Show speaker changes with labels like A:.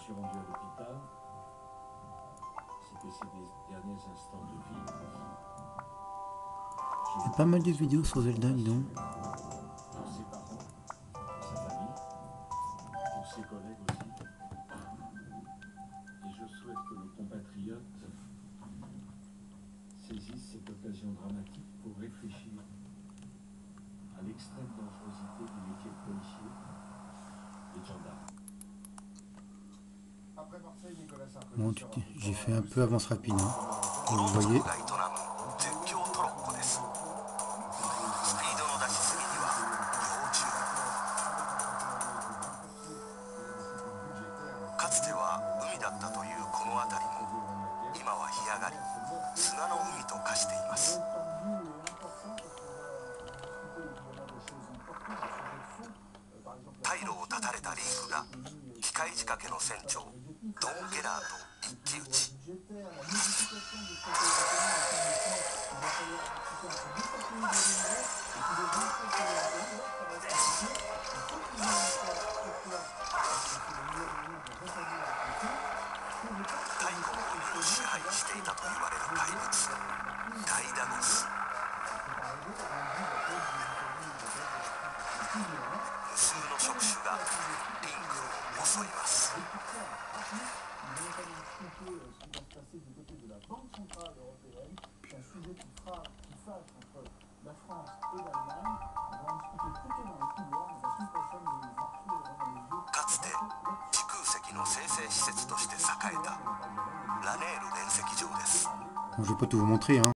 A: suis rendu à l'hôpital. C'était ces derniers instants de vie.
B: Il y a pas mal de vidéos sur Zelda, dis donc.
A: Pour ses parents, sa famille, pour ses collègues aussi. Et je souhaite que nos compatriotes saisissent cette occasion dramatique pour réfléchir à l'extrême dangerosité du métier de policier et de gendarme.
B: Bon, j'ai fait un peu avance rapide, hein. Et vous voyez. Bon, je vais pas tout vous montrer, hein.